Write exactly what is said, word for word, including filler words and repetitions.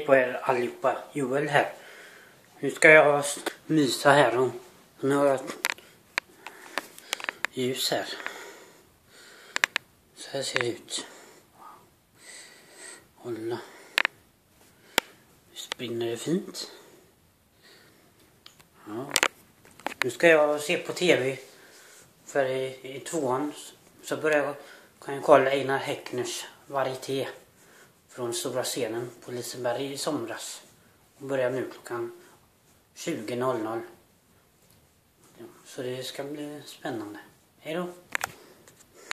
på er allihopa. Joel här. Nu ska jag mysa här och nu har jag ljus här. Så här ser det ut. Hålla. Nu spinner det fint. Ja. Nu ska jag se på tv. För i, i tvåan så börjar jag, kan jag kolla Einar Häckners varieté från stora scenen på Liseberg i somras. Och börjar nu klockan tjugo noll noll. Ja, så det ska bli spännande. Hej då!